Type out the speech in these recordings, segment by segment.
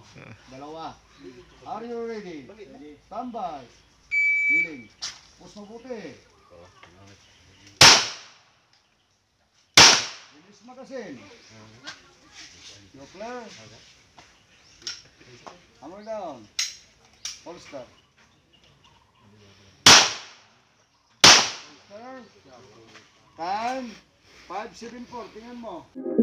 Dalawa. Are you ready? Stand by. Kneeling. Push mabuti. Release magazine. You clear? Hammer down. Holster. Holster. Time. 574. Tingnan mo.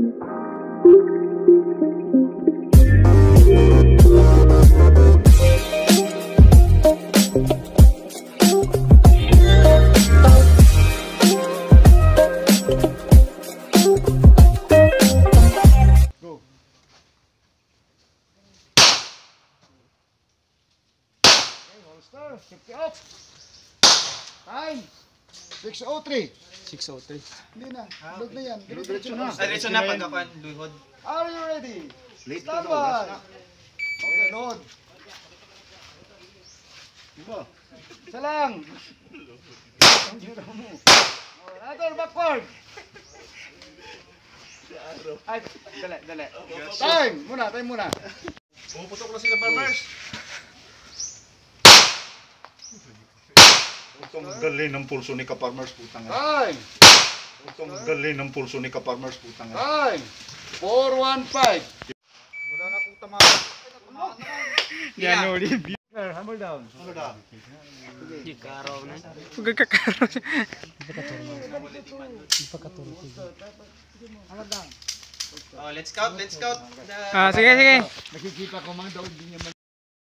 Safety up. Time. 6:03. 6:03. Hindi na. Load na yan. Diretso na. Diretso na pagkakuan, luhod. Are you ready? Late Stand to go. by. Okay, load. Diba? Isa lang. Another backward. Ay, dali. Time muna. Pumuputok na sila farmers. Itong galing ng pulso ni Kaparmers, putang ina. Time. Itong galing ng pulso ni Kaparmers, putang ina. Time. 415. Wala na akong tamahan. Yan ulit. Hammer down. Ano na? Di karaw na. Pagkakaraw siya. Hammer down. Oh, let's count. Sige. Nakikita ko mga daw din naman.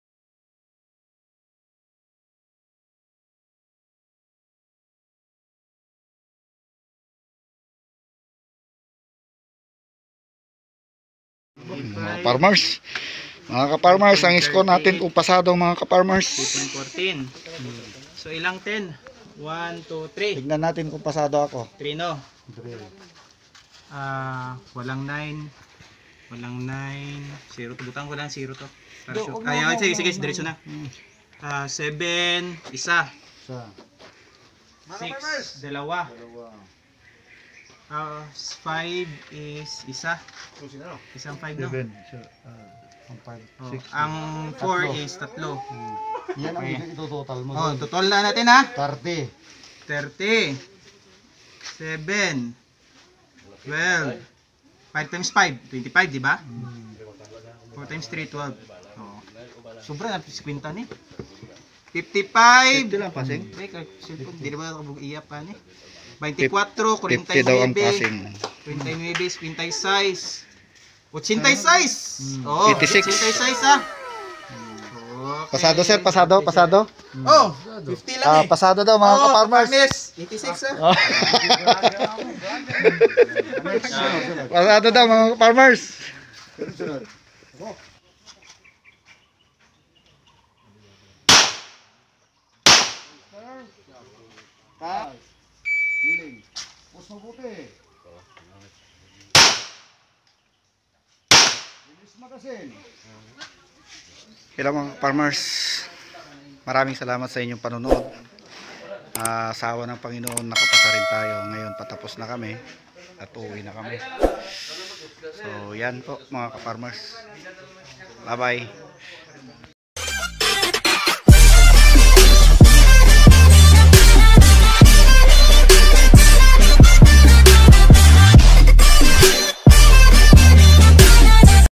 Mga farmers. Mga ka-farmers, ang score natin kung pasado mga ka-farmers. 3.14. So ilang 10? 1, 2, 3. Tignan natin kung pasado ako. 3 no. Walang 9. Walang 9. 0 to butang, walang 0 to. Kaya sige, diretso na. 7, isa. 6, dalawa. 5 is isa. Isang 5 no. Ang 4 is tatlo. Yan ang ito-total mo. Oh, total na natin ha. 30. 30. 7. 12. 5 times 5, 25, di ba? 4 times 3, 12. Oh. Sobra na 50 ni. 55. 50 lang passing. Hindi ba ako iyak pa ni? 24, 50 daw ang 49, passing. 59, 56. 86. Oh, 86. 86 ah. Okay. Pasado sir, pasado. Oh, 50 lang eh. Pasado daw mga ka-farmers. 86 ah. Pasado daw mga ka-farmers. Kneeling. Push mabuti. Release magazine. Hello mga farmers, maraming salamat sa inyong panonood. Sa awa ng Panginoon nakapasa rin tayo. Ngayon patapos na kami at uuwi na kami. So yan po mga ka-farmers, bye bye.